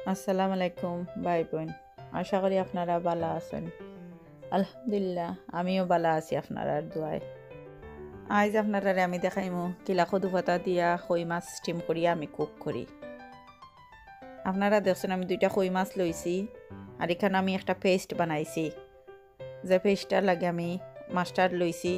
আসসালামু আলাইকুম ভাই বোন, আশা করি আপনারা ভালো আছেন। আলহামদুলিল্লাহ আমিও ভালো আছি আপনারা দোয়ায়। আজ আপনারা আমি দেখাইমু কিলা কদু পাতা দিয়া কই মাছ স্টিম করিয়া আমি কুক করি। আপনারা দেখছেন আমি 2টা কই মাছ লইছি আর এখানে আমি একটা পেস্ট বানাইছি। যে পেস্টটার লাগে আমি মাস্টার্ড লইছি,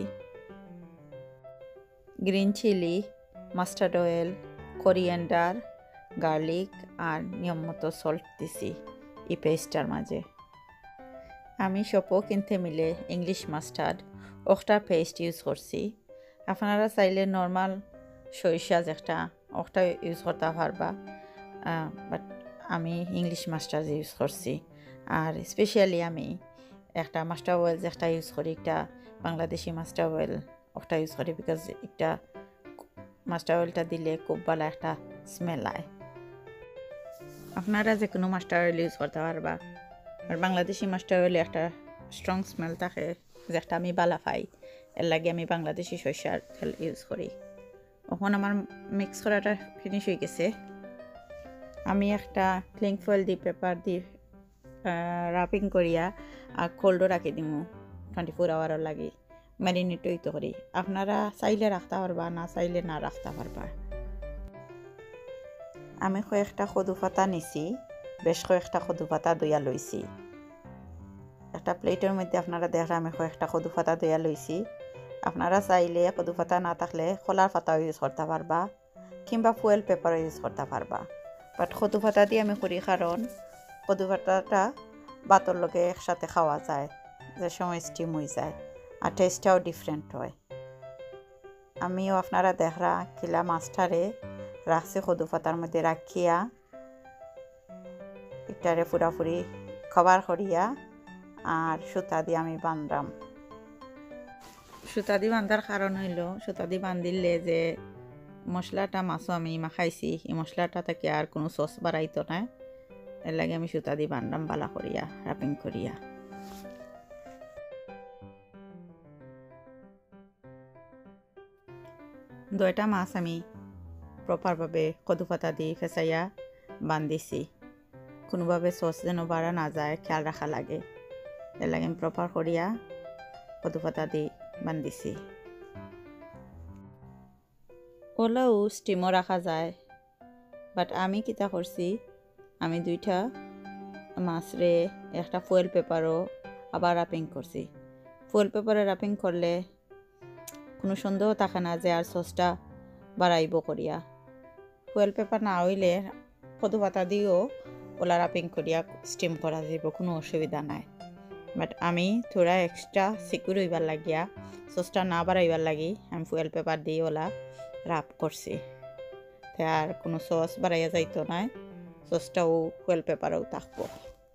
green chilli, mustard oil, coriander, garlic আর নিয়ম মতো সল্ট দিছি এই পেস্টটার মাঝে। আমি শপও কিনতে মিলে ইংলিশ মাস্টার্ড ওটা পেস্ট ইউজ করছি। আপনারা চাইলে নর্মাল সরিষা যেটা ওটা ইউজ করতে পারবা, বাট আমি ইংলিশ মাস্টার্ড ইউজ করছি। আর স্পেশালি আমি একটা মাস্টার অয়েল যেটা ইউজ করি, একটা বাংলাদেশি মাস্টার অয়েল ওটা ইউজ করি, বিকজ একটা মাস্টার অয়েলটা দিলে খুব ভালো একটা স্মেল হয়। আপনারা যে কোনো মাস্টার অয়েল ইউজ করতে পারবা, আর বাংলাদেশি মাস্টার অয়েলে একটা স্ট্রং স্মেল থাকে যেটা আমি ভালো পাই, এর লাগে আমি বাংলাদেশি সরিষার তেল ইউজ করি। এখন আমার মিক্স করাটা ফিনিশ হয়ে গেছে। আমি একটা ক্লিং ফয়েল দিয়ে পেপার দিয়ে রাপিং করিয়া আর কোল্ডও রাখি দিমু 24 আওয়ারের লাগে, ম্যারিনেট হইতে করি। আপনারা চাইলে রাখতে পারবা, না চাইলে না রাখতে পারবা। আমি কয়েকটা কদু পাতা নিছি, বেশ কয়েকটা কদু পাতা দইয়া লইছি। একটা প্লেটের মধ্যে আপনারা দেখেন আমি কয়েকটা কদু পাতা দইয়া লইছি। আপনারা চাইলে কদু পাতা না থাকলে খোলার পাতাও ইউজ করতে পারবা, কিংবা ফুয়েল পেপারও ইউজ করতে পারবা। বাট কদু পাতা দিয়ে আমি করি কারণ কদু পাতাটা ভাতের লগে একসাথে খাওয়া যায়, যে সময় স্টিম হয়ে যায় আর টেস্টটাও ডিফারেন্ট হয়। আমিও আপনারা দেখরা কিলা মাছটারে রাখছি কদু পাতার মধ্যে রাখিয়া একটারে পুরাপুরি কভার করিয়া আর সুতা দিয়ে আমি বাঁধলাম। সুতা দিয়ে বাঁধার কারণ হইল, সুতা দিয়ে বাঁধিলে যে মশলাটা মাছও আমি মাখাইছি, এই মশলাটা থেকে আর কোনো সস বাড়াইতো না, এর লাগে আমি সুতা দিয়ে বাঁধলাম বালা করিয়া, রাপিং করিয়া। দুইটা মাছ আমি প্রপারভাবে কদু পাতা দিয়ে ফেসাইয়া বান্ধিছি। কোনোভাবে সস যেন বাড়া না যায় খেয়াল রাখা লাগে, এর লাগে আমি প্রপার করিয়া কদু পাতা দিয়ে বান্ধিছি। ওলাও স্টিমও রাখা যায়, বাট আমি কিতা করছি, আমি 2টা মাছরে একটা ফয়েল পেপারও আবার রাপিং করছি। ফয়েল পেপারে রাপিং করলে কোনো সন্দেহ থাকে না যে আর সসটা বাড়াইব করিয়া। ফয়েল পেপার না হইলে কদু পাতা দিয়েও ওলা রাপিং করিয়া স্টিম করা যাব, কোনো অসুবিধা নাই। বাট আমি থোড়া এক্সট্রা সিকিউর হইবার লাগিয়া, সসটা না বাড়াইবার লাগি আমি ফয়েল পেপার দিয়ে ওলা রাপ করছি, তাই আর কোনো সস বাড়াইয়া যাইতো নাই, সসটাও ফয়েল পেপারেও থাকবো।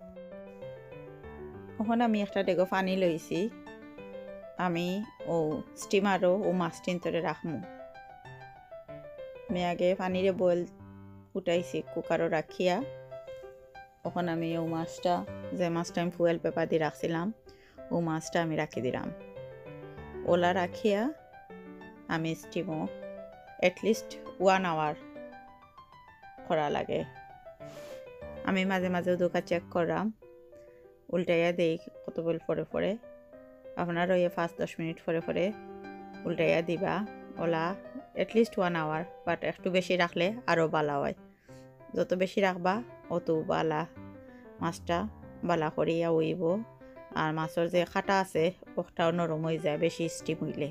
এখন আমি একটা ডেগো পানি লইছি, আমি স্টিমারও মাছটিন তরে রাখমু। আমি আগে পানিরে বয়েল উঠাইছি কুকারও রাখিয়া, তখন আমি মাছটা, যে মাছটা আমি ফুয়েল পেপার দিয়ে রাখছিলাম, মাছটা আমি রাখি দিলাম। ওলা রাখিয়া আমি স্টিমও এটলিস্ট 1 আওয়ার করা লাগে। আমি মাঝে মাঝে দোকা চেক করলাম, উল্টাইয়া দেই কতগুলো পরে পরে। আপনারও 5-10 মিনিট পরে পরে উল্টাইয়া দিবা। ওলা এটলিস্ট 1 আওয়ার, বাট একটু বেশি রাখলে আরও ভালো হয়। যত বেশি রাখবা অত বালা মাছটা বালা করিয়া উইব, আর মাছের যে কাটা আছে ওটাও নরম হয়ে যায় বেশি স্টিম হইলে।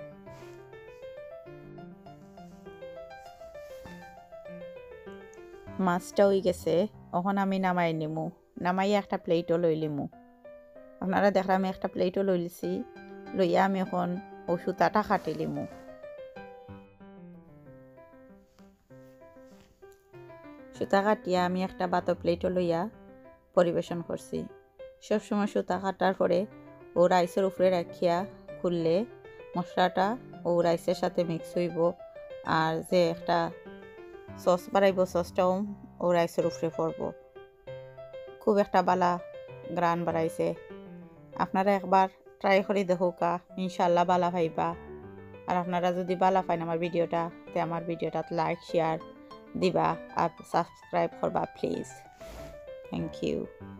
মাছটা হয়ে গেছে, এখন আমি নামাই নিমু। নামাইয়া একটা প্লেটও লই লিমু। আপনারা দেখলাম আমি একটা প্লেটও লইছি, লইয়া আমি এখন সুতাটা কাটি লিমু। সুতা কাটিয়া আমি একটা বাতো প্লেটও লইয়া পরিবেশন করছি। সবসময় সুতা কাটার পরে রাইসের উপরে রাখিয়া খুললে মশলাটা রাইসের সাথে মিক্স হইব, আর যে একটা সস বাড়াইব সসটাও রাইসের উপরে পড়ব। খুব একটা বালা গ্রান বাড়াইছে। আপনারা একবার ট্রাই করে দেখোকা, ইনশাল্লাহ বালা পাইবা। আর আপনারা যদি বালা পাইন আমার ভিডিওটা, তে আমার ভিডিওটা লাইক শেয়ার দিবা আর সাবস্ক্রাইব করবা প্লিজ। Thank you.